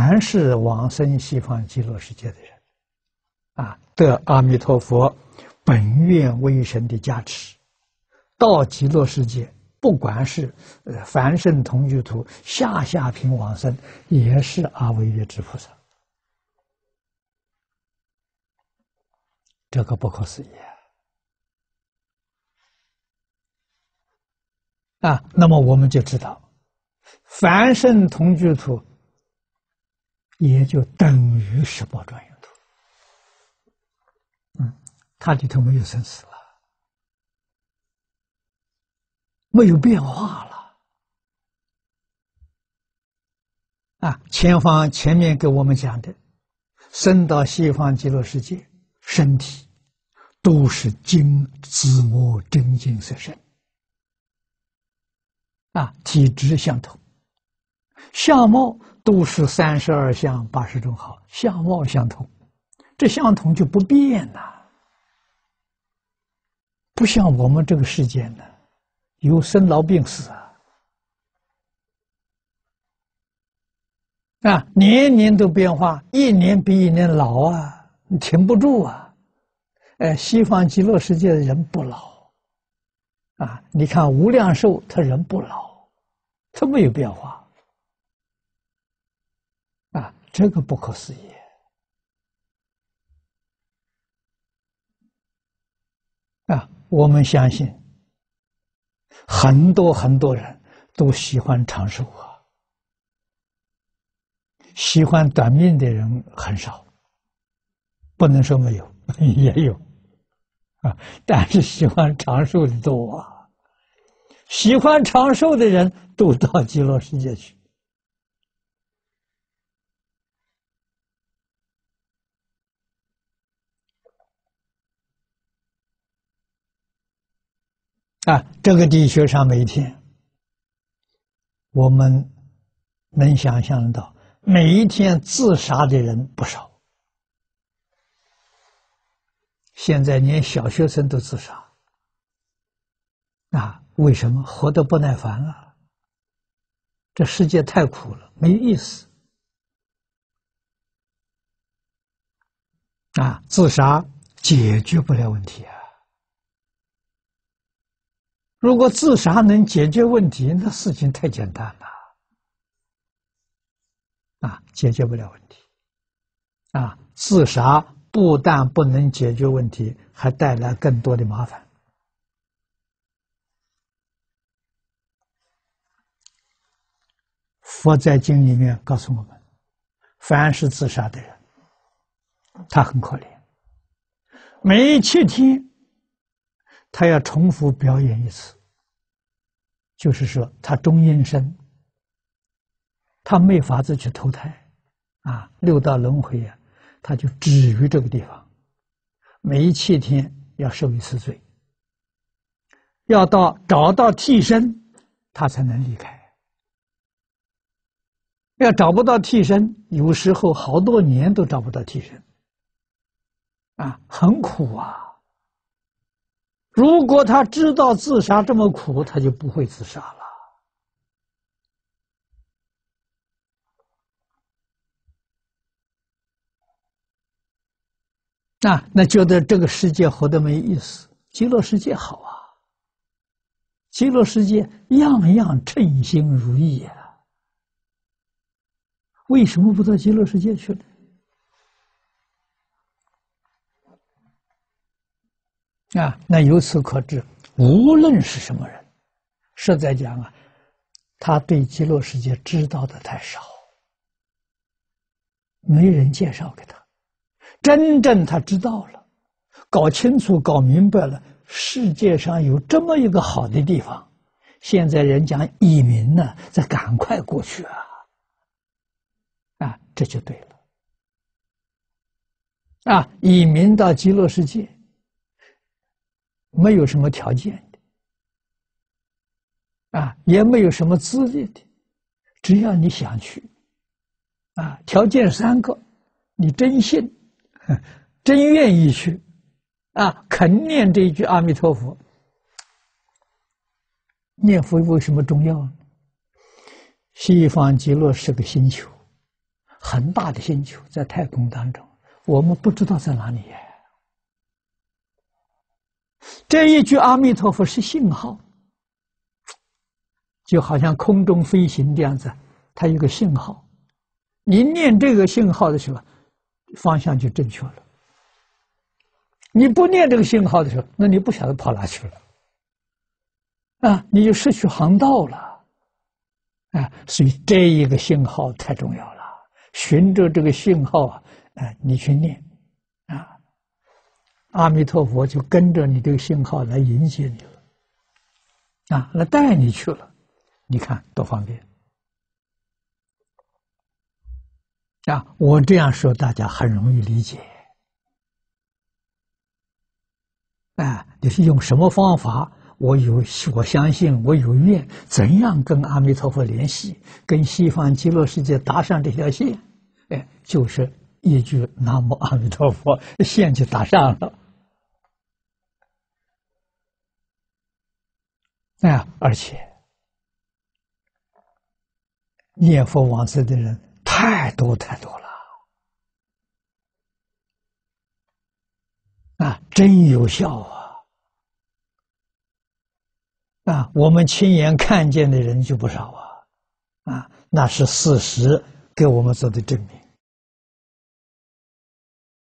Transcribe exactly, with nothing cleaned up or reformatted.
凡是往生西方极乐世界的人，啊，得阿弥陀佛本愿威神的加持，到极乐世界，不管是呃凡圣同居土、下下品往生，也是阿惟越致菩萨。这个不可思议啊！啊，那么我们就知道，凡圣同居土也就等于十八庄严土。嗯，它里头没有生死了，没有变化了。啊，前方前面给我们讲的，生到西方极乐世界，身体都是金紫磨真金色身。啊，体质相同，相貌都是三十二相八十种好，相貌相同，这相同就不变呐，不像我们这个世界呢，有生老病死啊，啊，年年都变化，一年比一年老啊，你停不住啊。哎，西方极乐世界的人不老，啊，你看无量寿他人不老。它没有变化，啊，这个不可思议啊！我们相信，很多很多人都喜欢长寿啊，喜欢短命的人很少，不能说没有，也有啊，但是喜欢长寿的多啊。喜欢长寿的人都到极乐世界去。啊，这个地球上每一天，我们能想象到，每一天自杀的人不少。现在连小学生都自杀。啊，为什么？活得不耐烦了。这世界太苦了，没意思。啊，自杀解决不了问题啊。如果自杀能解决问题，那事情太简单了。啊，解决不了问题。啊，自杀不但不能解决问题，还带来更多的麻烦。佛在经里面告诉我们，凡是自杀的人，他很可怜，每七天他要重复表演一次，就是说他中阴身，他没法子去投胎啊，六道轮回啊，他就止于这个地方，每七天要受一次罪，要到找到替身，他才能离开。要找不到替身，有时候好多年都找不到替身，啊，很苦啊。如果他知道自杀这么苦，他就不会自杀了。啊，那觉得这个世界活得没意思，极乐世界好啊，极乐世界样样称心如意啊。为什么不到极乐世界去呢？啊，那由此可知，无论是什么人，实在讲啊，他对极乐世界知道的太少，没人介绍给他。真正他知道了，搞清楚、搞明白了，世界上有这么一个好的地方，现在人讲移民呢，再赶快过去啊！啊，这就对了。啊，移民到极乐世界，没有什么条件的，啊，也没有什么资历的，只要你想去，啊，条件三个，你真信，真愿意去，啊，肯念这一句阿弥陀佛。念佛为什么重要呢？西方极乐是个星球。 很大的星球在太空当中，我们不知道在哪里呀。这一句阿弥陀佛是信号，就好像空中飞行这样子，它有个信号，你念这个信号的时候，方向就正确了。你不念这个信号的时候，那你不晓得跑哪去了，啊，你就失去航道了，啊，所以这一个信号太重要了。循着这个信号啊，哎，你去念，啊，阿弥陀佛就跟着你这个信号来迎接你了，啊，来带你去了，你看多方便。啊，我这样说大家很容易理解。啊，你是用什么方法？我有，我相信我有愿，怎样跟阿弥陀佛联系，跟西方极乐世界搭上这条线？哎，就是一句南无阿弥陀佛，线就搭上了。啊，而且念佛往生的人太多太多了，啊，真有效啊！啊，我们亲眼看见的人就不少啊，啊，那是事实给我们做的证明。